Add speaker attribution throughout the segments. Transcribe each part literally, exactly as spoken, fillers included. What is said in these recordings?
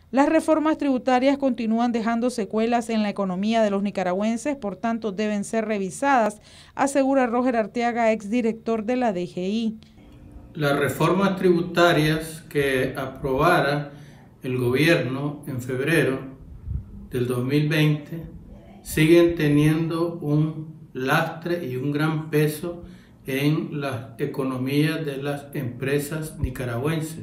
Speaker 1: Las reformas tributarias continúan dejando secuelas en la economía de los nicaragüenses, por tanto deben ser revisadas, asegura Roger Arteaga, exdirector de la D G I.
Speaker 2: Las reformas tributarias que aprobara el gobierno en febrero del dos mil veinte siguen teniendo un lastre y un gran peso en las economías de las empresas nicaragüenses,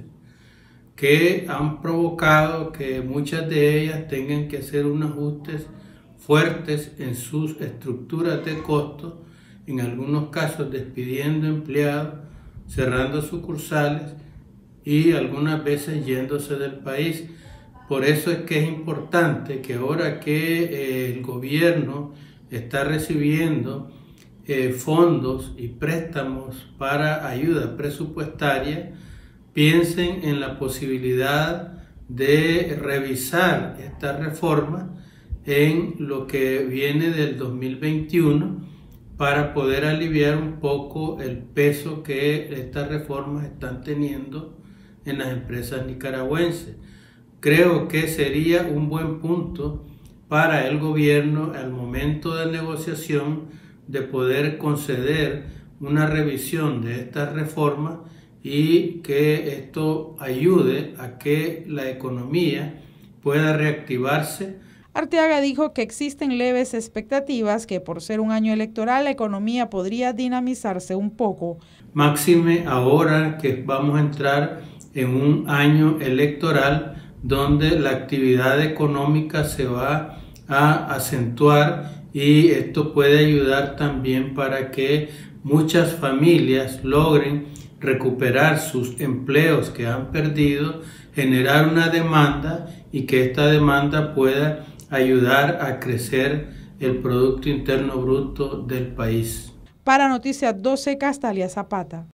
Speaker 2: que han provocado que muchas de ellas tengan que hacer unos ajustes fuertes en sus estructuras de costos, en algunos casos despidiendo empleados, cerrando sucursales y algunas veces yéndose del país. Por eso es que es importante que ahora que eh, el gobierno está recibiendo eh, fondos y préstamos para ayuda presupuestaria, piensen en la posibilidad de revisar esta reforma en lo que viene del dos mil veintiuno para poder aliviar un poco el peso que estas reformas están teniendo en las empresas nicaragüenses. Creo que sería un buen punto para el gobierno al momento de negociación de poder conceder una revisión de estas reformas y que esto ayude a que la economía pueda reactivarse.
Speaker 1: Arteaga dijo que existen leves expectativas que por ser un año electoral la economía podría dinamizarse un poco.
Speaker 2: Máxime ahora que vamos a entrar en un año electoral donde la actividad económica se va a acentuar y esto puede ayudar también para que muchas familias logren recuperar sus empleos que han perdido, generar una demanda y que esta demanda pueda ayudar a crecer el Producto Interno Bruto del país.
Speaker 1: Para Noticias doce, Castalia Zapata.